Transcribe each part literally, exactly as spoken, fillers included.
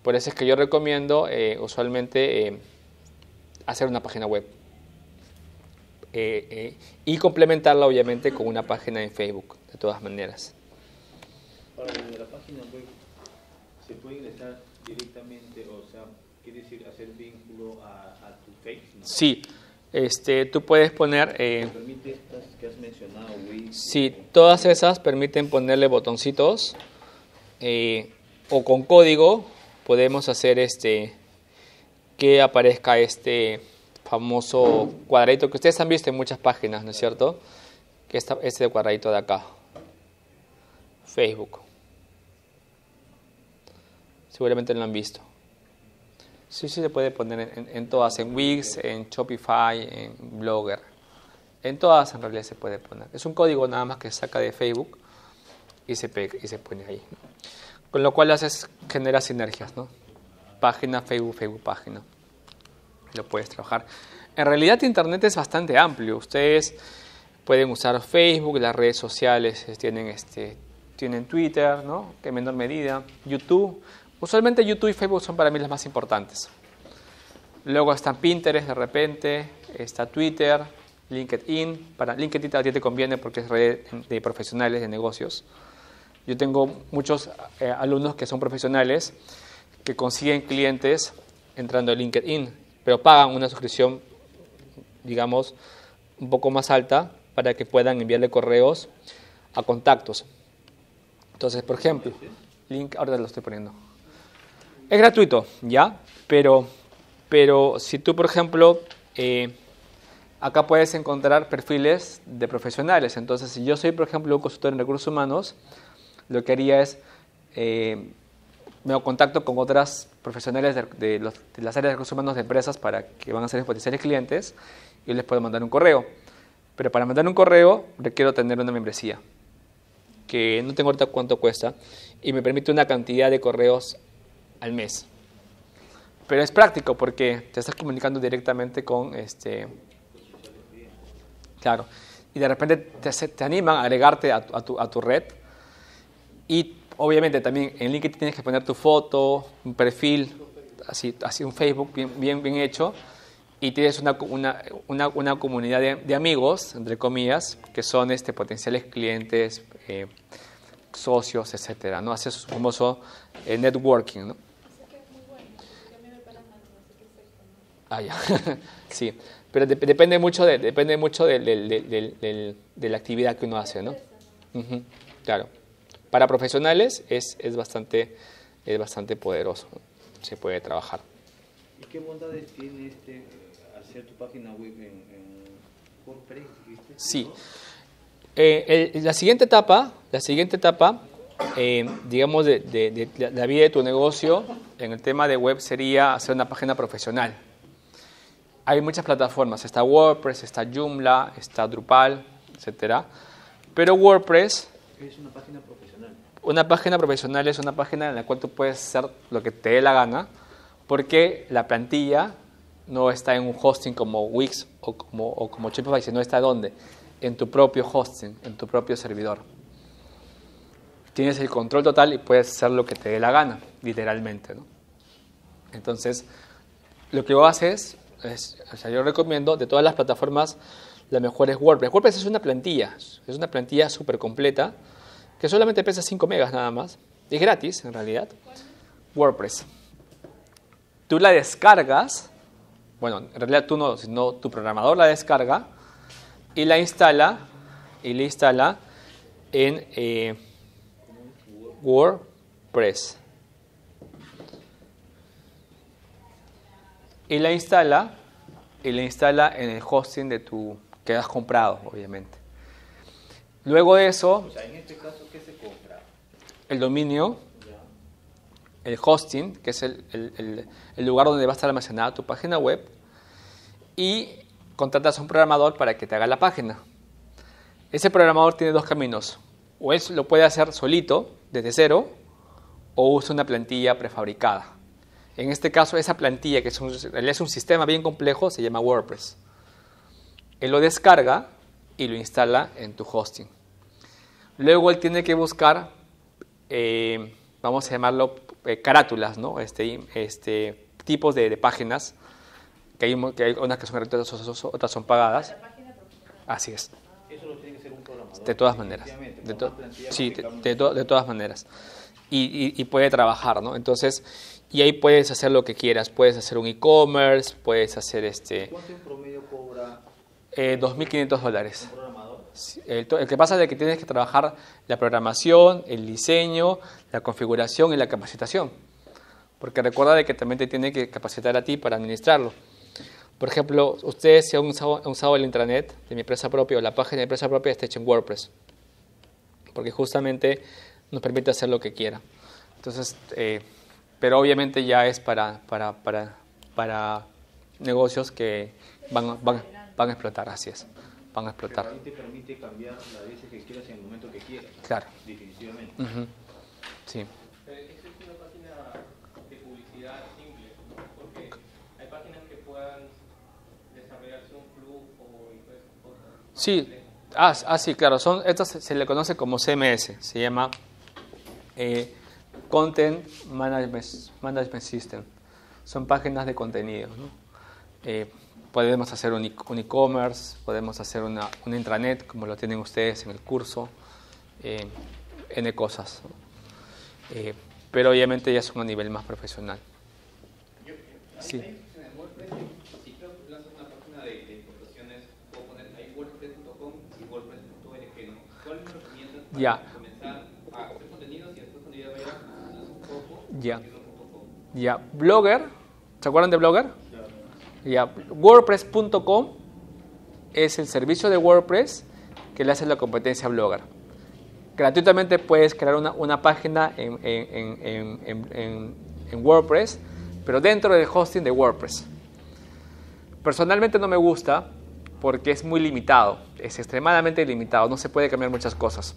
Por eso es que yo recomiendo eh, usualmente eh, hacer una página web. Eh, eh, y complementarla obviamente con una página en Facebook, de todas maneras. Para desde la página web se puede ingresar directamente, o sea, quiere decir hacer vínculo a, a tu Facebook, ¿no? Sí, este, tú puedes poner... Eh, ¿Permite estas que has mencionado, Wix? Sí, todas esas permiten ponerle botoncitos eh, o con código podemos hacer este que aparezca este famoso cuadradito que ustedes han visto en muchas páginas, ¿no es cierto? Que esta, este cuadradito de acá, Facebook. Seguramente lo han visto. Sí, sí se puede poner en, en todas, en Wix, en Shopify, en Blogger. En todas en realidad se puede poner. Es un código nada más que saca de Facebook y se, pega, y se pone ahí. Con lo cual haces, genera sinergias, ¿no? Página, Facebook, Facebook, página. Lo puedes trabajar. En realidad Internet es bastante amplio. Ustedes pueden usar Facebook, las redes sociales tienen, este, tienen Twitter, ¿no? Que en menor medida. YouTube. Usualmente YouTube y Facebook son para mí las más importantes. Luego está Pinterest de repente, está Twitter, LinkedIn. Para LinkedIn a ti te conviene porque es red de profesionales de negocios. Yo tengo muchos eh, alumnos que son profesionales que consiguen clientes entrando a LinkedIn, pero pagan una suscripción, digamos, un poco más alta para que puedan enviarle correos a contactos. Entonces, por ejemplo, link, ahora lo estoy poniendo. Es gratuito, ¿ya? Pero, pero si tú, por ejemplo, eh, acá puedes encontrar perfiles de profesionales. Entonces, si yo soy, por ejemplo, un consultor en recursos humanos, lo que haría es, eh, me hago contacto con otras profesionales de, de, los, de las áreas de recursos humanos de empresas para que van a ser potenciales clientes y les puedo mandar un correo. Pero para mandar un correo requiero tener una membresía, que no tengo ahorita cuánto cuesta, y me permite una cantidad de correos al mes. Pero es práctico porque te estás comunicando directamente con este... Claro. Y de repente te, te animan a agregarte a, a, tu, a tu red. Y obviamente también en LinkedIn tienes que poner tu foto, un perfil, así, así un Facebook bien, bien, bien hecho. Y tienes una, una, una, una comunidad de, de amigos, entre comillas, que son este, potenciales clientes, eh, socios, etcétera, ¿no? Haces un famoso eh, networking, ¿no? Ah, ya. Sí, pero de, depende mucho, de, depende mucho de, de, de, de, de, de la actividad que uno hace, ¿no? Uh-huh. Claro. Para profesionales es, es, bastante, es bastante poderoso, ¿no? Se puede trabajar. ¿Y qué bondades tiene este hacer tu página web en, en WordPress? ¿Viste? Sí. Eh, el, la siguiente etapa, la siguiente etapa, eh, digamos, de, de, de la vida de tu negocio en el tema de web sería hacer una página profesional. Hay muchas plataformas, está WordPress, está Joomla, está Drupal, etcétera. Pero WordPress... Es una página profesional. Una página profesional es una página en la cual tú puedes hacer lo que te dé la gana, porque la plantilla no está en un hosting como Wix o como, o como Shopify, sino está ¿dónde? En tu propio hosting, en tu propio servidor. Tienes el control total y puedes hacer lo que te dé la gana, literalmente, ¿no? Entonces, lo que vos haces... Es, o sea, yo recomiendo de todas las plataformas la mejor es WordPress. WordPress es una plantilla, es una plantilla súper completa que solamente pesa cinco megas nada más. Es gratis en realidad. WordPress. Tú la descargas, bueno, en realidad tú no, sino tu programador la descarga y la instala y la instala en eh, WordPress. Y la instala y la instala en el hosting de tu que has comprado, obviamente. Luego de eso, o sea, en este caso, ¿qué se compra? El dominio, ya. El hosting, que es el, el, el, el lugar donde va a estar almacenada tu página web, y contratas a un programador para que te haga la página. Ese programador tiene dos caminos. O él lo puede hacer solito, desde cero, o usa una plantilla prefabricada. En este caso, esa plantilla, que es un, es un sistema bien complejo, se llama WordPress. Él lo descarga y lo instala en tu hosting. Luego él tiene que buscar, eh, vamos a llamarlo, eh, carátulas, ¿no? Este, este, tipos de, de páginas, que hay, que hay unas que son gratuitas, otras son pagadas. Así es. Eso lo tiene que hacer un programador. De todas maneras. De to sí, de, de, to de todas maneras. Y, y, y puede trabajar, ¿no? Entonces, y ahí puedes hacer lo que quieras. Puedes hacer un e-commerce, puedes hacer este... ¿Cuánto en promedio cobra eh, dos mil quinientos dólares. un programador? Sí, el, el que pasa es que tienes que trabajar la programación, el diseño, la configuración y la capacitación. Porque recuerda de que también te tiene que capacitar a ti para administrarlo. Por ejemplo, ustedes si han usado, han usado el intranet de mi empresa propia o la página de mi empresa propia está hecha en WordPress. Porque justamente nos permite hacer lo que quiera. Entonces, eh, pero obviamente ya es para, para, para, para negocios que van, van, van a explotar, así es, van a explotar. Pero ahí te permite cambiar las veces que quieras en el momento que quieras. Claro. Definitivamente. Uh-huh. Sí. Esa es una página de publicidad simple, ¿no? Porque hay páginas que puedan desarrollarse un flujo y todas esas cosas. Sí, ah, ah, sí, claro, son, esto se, se le conoce como C M S, se llama eh, Content Management, Management System. Son páginas de contenido, ¿no? Eh, podemos hacer un e-commerce, podemos hacer una, una intranet, como lo tienen ustedes en el curso, eh, N cosas, ¿no? Eh, pero obviamente ya son a nivel más profesional. Yo, Sí. en el WordPress, si quiero lanzar una página de, de importaciones, puedo poner ahí WordPress punto com y WordPress punto org, ¿no? ¿Cuál me recomiendas para Ya. comenzar a hacer contenidos y después cuando ya vaya lanzo un poco? Ya. .com? Ya, Blogger, ¿se acuerdan de Blogger? Ya, WordPress punto com es el servicio de WordPress que le hace la competencia a Blogger. Gratuitamente puedes crear una, una página en, en, en, en, en, en WordPress, pero dentro del hosting de WordPress. Personalmente no me gusta porque es muy limitado, es extremadamente limitado, no se puede cambiar muchas cosas.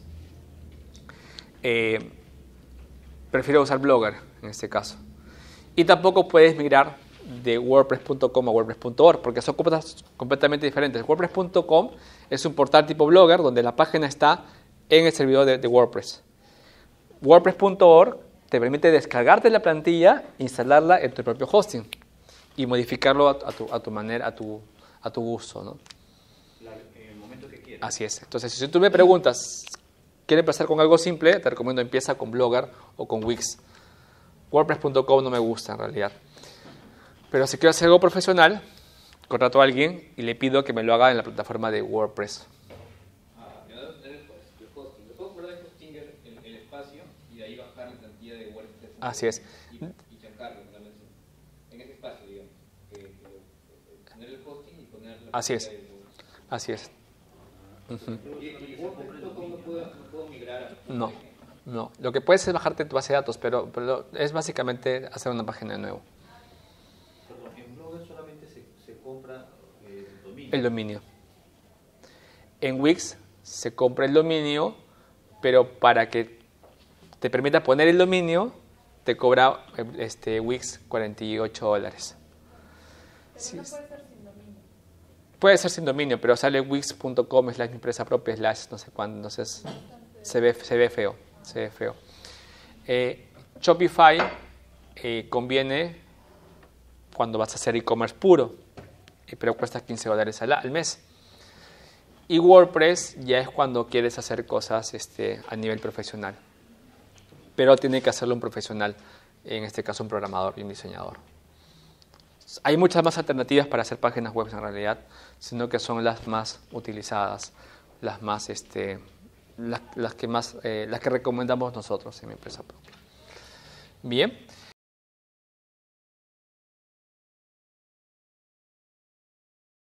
Eh, prefiero usar Blogger en este caso. Y tampoco puedes migrar de WordPress punto com a WordPress punto org porque son cosas completamente diferentes. WordPress punto com es un portal tipo Blogger donde la página está en el servidor de, de WordPress. WordPress punto org te permite descargarte la plantilla, instalarla en tu propio hosting y modificarlo a, a, tu, a tu manera, a tu, a tu gusto, ¿no? La, en el momento que quieras. Así es. Entonces, si tú me preguntas, ¿quieres empezar con algo simple? Te recomiendo empieza con Blogger o con Wix. WordPress punto com no me gusta en realidad. Pero si quiero hacer algo profesional, contrato a alguien y le pido que me lo haga en la plataforma de WordPress. Ah, me va a tener el hosting. Le puedo comprar el hosting, el, el espacio y de ahí bajar la plantilla de WordPress. Así es. Y, y sacarlo en ese espacio, digamos. Que, que, poner el hosting y poner la Así es. plantilla de WordPress. Así es. Uh-huh. Y, y WordPress punto com no puedo, no puedo migrar a... No, no. Lo que puedes es bajarte tu base de datos, pero, pero es básicamente hacer una página de nuevo. Perdón, en Blogger solamente se, se compra eh, el dominio. El dominio. En Wix se compra el dominio, pero para que te permita poner el dominio, te cobra este, Wix cuarenta y ocho dólares. Pero Sí. no puede ser sin dominio. Puede ser sin dominio, pero sale wix punto com slash mi empresa propia slash no sé cuándo, entonces se ve, se ve feo, se ve feo. Eh, Shopify eh, conviene cuando vas a hacer e-commerce puro, eh, pero cuesta quince dólares al, al mes. Y WordPress ya es cuando quieres hacer cosas este, a nivel profesional, pero tiene que hacerlo un profesional, en este caso un programador y un diseñador. Hay muchas más alternativas para hacer páginas web en realidad, sino que son las más utilizadas, las más, este, las, las que más, eh, las que recomendamos nosotros en mi empresa propia. Bien.